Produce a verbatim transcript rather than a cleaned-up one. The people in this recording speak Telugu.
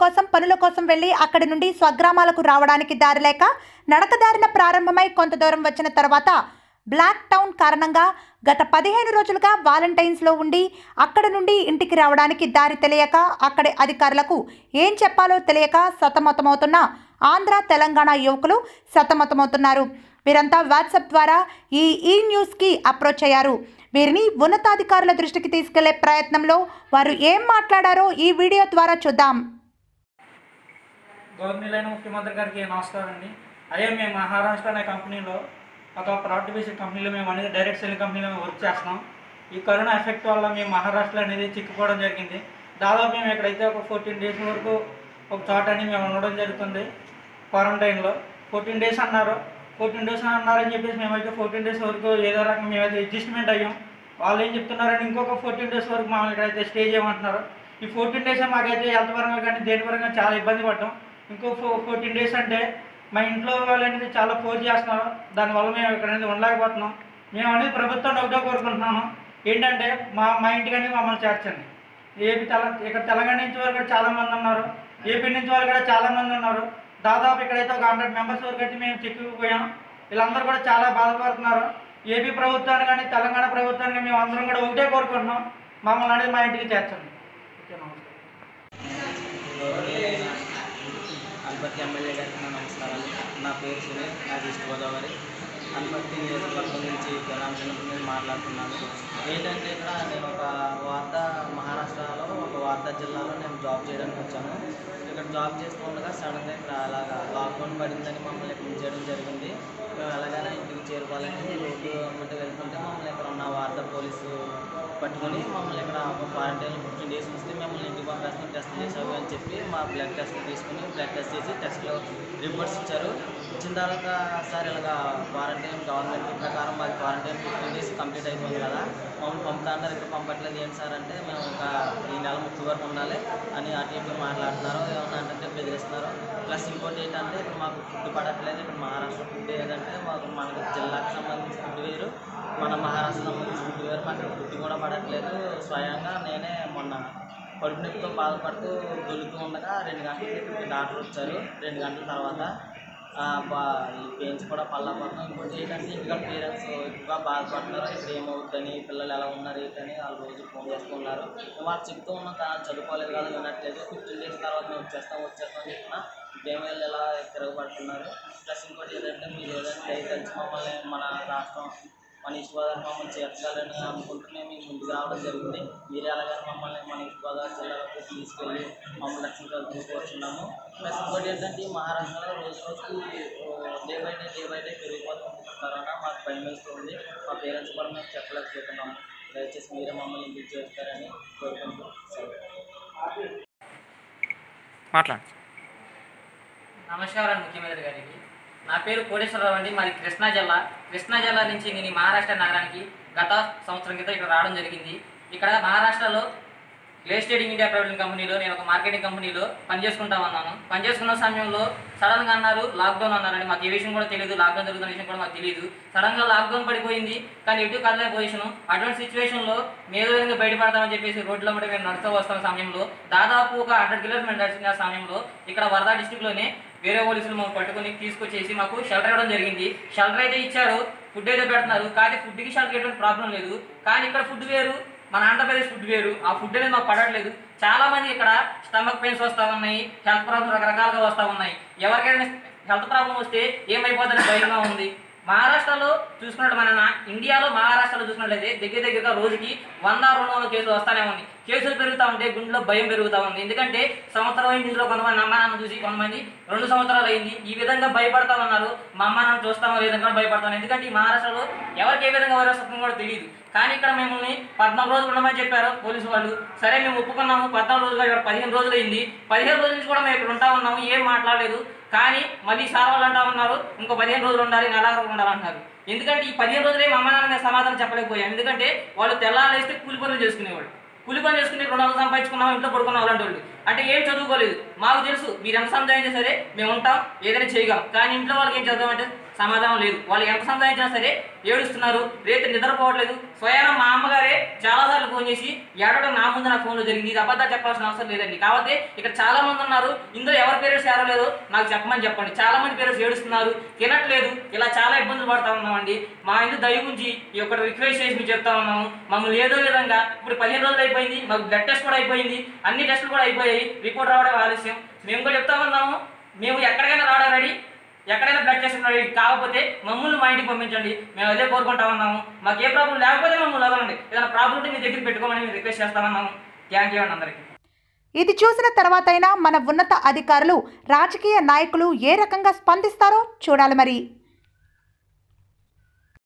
కోసం పనుల కోసం వెళ్లి అక్కడి నుండి స్వగ్రామాలకు రావడానికి దారి లేక నడకదారిన ప్రారంభమై కొంత దూరం వచ్చిన తర్వాత బ్లాక్ టౌన్ కారణంగా గత పదిహేను రోజులుగా వాలంటైన్స్లో ఉండి అక్కడ నుండి ఇంటికి రావడానికి దారి తెలియక అక్కడి అధికారులకు ఏం చెప్పాలో తెలియక సతమతమవుతున్న ఆంధ్ర తెలంగాణ యువకులు సతమతమవుతున్నారు. వీరంతా వాట్సాప్ ద్వారా ఈ ఈ న్యూస్కి అప్రోచ్ అయ్యారు. వీరిని ఉన్నతాధికారుల దృష్టికి తీసుకెళ్లే ప్రయత్నంలో వారు ఏం మాట్లాడారో ఈ వీడియో ద్వారా చూద్దాం. గవర్నమెంట్ ముఖ్యమంత్రి గారికి నమస్కారం అండి. అదే మేము మహారాష్ట్ర అనే కంపెనీలో ఒక ప్రాడక్ట్ బేస్డ్ కంపెనీలో మేము అనేది డైరెక్ట్ సెల్లింగ్ కంపెనీలో మేము వర్క్ చేస్తున్నాం. ఈ కరోనా ఎఫెక్ట్ వల్ల మేము మహారాష్ట్ర అనేది చిక్కుకోవడం జరిగింది. దాదాపు మేము ఎక్కడైతే ఒక ఫోర్టీన్ డేస్ వరకు ఒక చోట అని మేము ఉండడం జరుగుతుంది. క్వారంటైన్లో ఫోర్టీన్ డేస్ అన్నారు ఫోర్టీన్ డేస్ అన్నారని చెప్పేసి మేమైతే ఫోర్టీన్ డేస్ వరకు ఏదో రకంగా మేమైతే అడ్జస్ట్మెంట్ అయ్యాం. వాళ్ళు ఏం చెప్తున్నారని ఇంకొక ఫోర్టీన్ డేస్ వరకు మమ్మల్ని ఇక్కడైతే స్టే చేయమంటున్నారు. ఈ ఫోర్టీన్ డేస్ మాకైతే హెల్త్ పరంగా కానీ దేని పరంగా చాలా ఇబ్బంది పడ్డాం. ఇంకో ఫో ఫోర్టీన్ డేస్ అంటే మా ఇంట్లో వాళ్ళు అనేది చాలా ఫోర్స్ చేస్తున్నారు. దానివల్ల మేము ఇక్కడ అనేది ఉండలేకపోతున్నాం. మేము అనేది ప్రభుత్వం ఒకటే కోరుకుంటున్నాము, ఏంటంటే మా మా ఇంటికని మమ్మల్ని చేర్చండి. ఏపీ తెల ఇక్కడ తెలంగాణ నుంచి వాళ్ళు కూడా చాలామంది ఉన్నారు, ఏపీ నుంచి వాళ్ళు కూడా చాలామంది ఉన్నారు. దాదాపు ఇక్కడైతే ఒక హండ్రెడ్ మెంబర్స్ వరకు అయితే మేము చిక్కుకుపోయాం. వీళ్ళందరూ కూడా చాలా బాధపడుతున్నారు. ఏపీ ప్రభుత్వాన్ని కానీ తెలంగాణ ప్రభుత్వాన్ని మేము అందరం కూడా ఒకటే కోరుకుంటున్నాం, మమ్మల్ని అనేది మా ఇంటికి చేర్చండి. ఓకే, నమస్కారం. అనపర్తి ఎమ్మెల్యే గారికి నా నమస్కారాలు. నా పేరు సునీల్, నాది ఈస్ట్ గోదావరి. అనపర్తి నియోజకవర్గం నుంచి రామచంద్రపురం నేను మాట్లాడుతున్నాను. ఏంటంటే ఇక్కడ నేను ఒక వార్త మహారాష్ట్రలో ఒక వార్త జిల్లాలో నేను జాబ్ చేయడానికి వచ్చాను. ఇక్కడ జాబ్ చేస్తుండగా సడన్గా ఇక్కడ అలాగా లాక్డౌన్ పడిందని మమ్మల్ని ఇక్కడ చేయడం జరిగింది. మేము ఎలాగైనా ఇంటికి చేరుకోవాలని రోడ్డు అమ్మటి వెళ్తుంటే మమ్మల్ని ఇక్కడ ఉన్న వార్త పోలీసు పట్టుకుని మమ్మల్ని ఇక్కడ ఒక క్వారంటైన్ ఫిఫ్టీన్ డేస్ వస్తే మిమ్మల్ని ఇంటికి పంపేస్తాం, టెస్ట్ చేసావు అని చెప్పి మా బ్లడ్ టెస్ట్ తీసుకుని బ్లడ్ టెస్ట్ చేసి టెస్ట్లో రిపోర్ట్స్ ఇచ్చారు. ఇచ్చిన తర్వాత సార్ ఇలాగా క్వారంటైన్ గవర్నమెంట్ ప్రకారం మాది క్వారంటైన్ ఫిఫ్టీన్ డేస్ కంప్లీట్ అయిపోయింది కదా, మమ్మల్ని పంపుతా అన్నారు. ఇక్కడ పంపట్లేదు ఏంటి సార్ అంటే మేము ఇంకా ఈ నెల ముప్పై వరకు ఉండాలి అని అటు ఇటు మాట్లాడుతున్నారు. ఏమన్నా అంటే బెదిరిస్తున్నారు. ప్లస్ ఇంకోటి ఏంటంటే ఇక్కడ మాకు ఫుడ్ పడట్లేదు. ఇక్కడ మహారాష్ట్ర ఫుడ్ ఏదంటే మాకు మనకు జిల్లాకు సంబంధించిన ఫుడ్ వేరు, మన మహారాష్ట్ర సంబంధించిన ఫుడ్ వేరు. మాకు ఫుడ్ కూడా పడట్లేదు. స్వయంగా నేనే మొన్న కడుపు నొప్పితో బాధపడుతూ దొలుతూ ఉండగా రెండు గంటలకి డాక్టర్ వచ్చారు. రెండు గంటల తర్వాత బా ఈ పెయిన్స్ కూడా పళ్ళపోతున్నాం. ఇంకోటి ఏంటంటే ఇంటికాడ పేరెంట్స్ ఎక్కువగా బాధపడుతున్నారు. ఇప్పుడు ఏమవుతుందని, పిల్లలు ఎలా ఉన్నారు ఏంటని వాళ్ళు రోజు ఫోన్ చేస్తున్నారు. వాళ్ళు చెప్తూ ఉన్నాం కానీ చదువుకోలేదు కదా, వినట్లేదు. ఫిఫ్టీన్ డేస్ తర్వాత మేము వచ్చేస్తాం వచ్చేస్తాం అని చెప్పిన గేమ్లు ఎలా తిరగబడుతున్నారు. ప్లస్ ఇంకోటి ఏంటంటే మీరు ఏదైనా దయచేసి మమ్మల్ని మన రాష్ట్రం మన ఈస్ట్ గోదావరి మమ్మల్ని చేర్చాలని అనుకుంటూ మేము ముందుకు రావడం జరిగింది. మీరే అలాగని మమ్మల్ని మన ఈస్ట్ గోదావరి జిల్లాలోకి తీసుకెళ్ళి మమ్మల్ని రక్షించాలని కోరుతున్నాము. ప్లస్ ఇంకోటి ఏంటంటే ఈ మహారాష్ట్రలో రోజు రోజుకి day by day day by day పెరిగిపోతుంది కరోనా. మాకు భయం వేస్తుంది. మా పేరెంట్స్ కూడా మేము చెప్పలేకపోతున్నాము. దయచేసి మీరే మమ్మల్ని ఇంటికి చేస్తారని కోరుకుంటూ మాట్లాడు. నమస్కారం ముఖ్యమంత్రి గారికి. నా పేరు కోటేశ్వరరావు అండి. మాది కృష్ణా జిల్లా. కృష్ణా జిల్లా నుంచి నేను మహారాష్ట్ర నగరానికి గత సంవత్సరం క్రితం ఇక్కడ రావడం జరిగింది. ఇక్కడ మహారాష్ట్రలో గ్లేస్ ట్రేడింగ్ ఇండియా ప్రైవేట్ కంపెనీలో నేను ఒక మార్కెటింగ్ కంపెనీలో పనిచేసుకుంటా ఉన్నాను. పనిచేసుకున్న సమయంలో సడన్గా అన్నారు లాక్డౌన్ అన్నారండి. మాకు ఏ విషయం కూడా తెలియదు, లాక్డౌన్ జరుగుతున్న విషయం కూడా మాకు తెలియదు. సడన్గా లాక్డౌన్ పడిపోయింది, కానీ ఎటు కదలే పొజిషన్. అటువంటి సిచ్యువేషన్లో మేము విధంగా బయటపడతామని చెప్పేసి రోడ్ల మీద మేము నడుస్తూ వస్తున్న సమయంలో దాదాపు ఒక హండ్రెడ్ కిలోమీటర్ నడిచిన సమయంలో ఇక్కడ వర్ధా డిస్టిక్లోనే వేరే పోలీసులు మాకు పట్టుకుని తీసుకొచ్చేసి మాకు షెల్టర్ ఇవ్వడం జరిగింది. షెల్టర్ అయితే ఇచ్చారు, ఫుడ్ అయితే పెడుతున్నారు. కానీ ఫుడ్కి షెల్టర్ ఎటువంటి ప్రాబ్లం లేదు. కానీ ఇక్కడ ఫుడ్ వేరు, మన ఆంధ్రప్రదేశ్ ఫుడ్ వేరు. ఆ ఫుడ్ అనేది మాకు పడట్లేదు. చాలామంది ఇక్కడ స్టమక్ పెయిన్స్ వస్తూ ఉన్నాయి, హెల్త్ ప్రాబ్లమ్స్ రకరకాలుగా వస్తూ ఉన్నాయి. ఎవరికైనా హెల్త్ ప్రాబ్లం వస్తే ఏమైపోతుందని భయంగా ఉంది. మహారాష్ట్రలో చూసుకున్నట్టు మన ఇండియాలో మహారాష్ట్రలో చూసుకున్నట్లయితే దగ్గర దగ్గరగా రోజుకి వంద రెండు వందల కేసులు వస్తూనే ఉంది. కేసులు పెరుగుతూ ఉంటే గుండెలో భయం పెరుగుతూ ఉంది. ఎందుకంటే సంవత్సరం అయింది, ఇంట్లో కొంతమంది అమ్మ నాన్న చూసి కొంతమంది రెండు సంవత్సరాలు అయింది. ఈ విధంగా భయపడతా ఉన్నారు. మా అమ్మ నాన్న చూస్తామో లేదని భయపడతాను. ఎందుకంటే ఈ మహారాష్ట్రలో ఎవరికి ఏ విధంగా వైరస్ వస్తుందో కూడా తెలియదు. కానీ ఇక్కడ మిమ్మల్ని పద్నాలుగు రోజులు ఉండమని చెప్పారు పోలీసు వాళ్ళు. సరే మేము ఒప్పుకున్నాము. పద్నాలుగు రోజులు ఇక్కడ పదిహేను రోజులు అయింది. పదిహేను రోజుల నుంచి కూడా మేము ఇక్కడ ఉంటా ఉన్నాము, ఏం మాట్లాడలేదు. కానీ మళ్ళీ సార్ వాళ్ళు అంటా ఉన్నారు ఇంకో పదిహేను రోజులు ఉండాలి, నెల రోజులు ఉండాలంటున్నారు. ఎందుకంటే ఈ పదిహేను రోజులే మా అమ్మ నాన్న సమాధానం చెప్పలేకపోయాం. ఎందుకంటే వాళ్ళు తెల్లారేస్తే కూలి పనులు చేసుకునేవాళ్ళు. కూలి పని చేసుకుని రెండు వందలు సంపాదించుకున్నాం, ఇంట్లో పడుకున్నాం అలాంటి వాళ్ళు. అంటే ఏం చదువుకోలేదు. మాకు తెలుసు మీరు ఎంత సంపాదించినా సరే మేము ఉంటాం, ఏదైనా చేయగలం. కానీ ఇంట్లో వాళ్ళకి ఏం చదువుతామంటే సమాధానం లేదు. వాళ్ళు ఎంత సంపాదించినా సరే ఏడుస్తున్నారు, రేపు నిద్రపోవట్లేదు. స్వయాన మా అమ్మగారే చాలాసార్లు ఫోన్ చేసి ఏడవడం నా ముందు నా ఫోన్లో జరిగింది. ఇది అబద్ధాలు చెప్పాల్సిన అవసరం లేదండి. కాబట్టి ఇక్కడ చాలా మంది ఉన్నారు, ఇందులో ఎవరి పేరెంట్స్ ఏడవలేదు నాకు చెప్పమని చెప్పండి. చాలా మంది పేరెంట్స్ ఏడుస్తున్నారు, తినట్లేదు, ఇలా చాలా ఇబ్బందులు పడతా ఉన్నామండి. మా ఇంటి దయ గురించి ఈ యొక్క రిక్వెస్ట్ చేసి మేము చెప్తా ఉన్నాము. మమ్మల్ని ఏదో విధంగా ఇప్పుడు పదిహేను రోజులు అయిపోయింది, మాకు బ్లడ్ టెస్ట్ కూడా అయిపోయింది, అన్ని టెస్టులు కూడా అయిపోయాయి, రిపోర్ట్ రావడం ఆలస్యం. మేము కూడా చెప్తా ఉన్నాము, మేము ఎక్కడికైనా రావడం రెడీ, ఎక్కడైనా బ్లడ్ టెస్ట్ రెడీ. కాకపోతే మమ్మల్ని మా ఇంటికి పంపించండి, మేము అదే కోరుకుంటా ఉన్నాము. మాకు ఏ ప్రాబ్లం లేకపోతే మమ్మల్ని వదలండి, ఏదైనా ప్రాబ్లం ఉంటే మీ దగ్గర పెట్టుకోమని మేము రిక్వెస్ట్ చేస్తామన్నాము. థ్యాంక్ యూ అండి అందరికీ. ఇది చూసిన తర్వాతైనా మన ఉన్నత అధికారులు, రాజకీయ నాయకులు ఏ రకంగా స్పందిస్తారో చూడాలి మరి.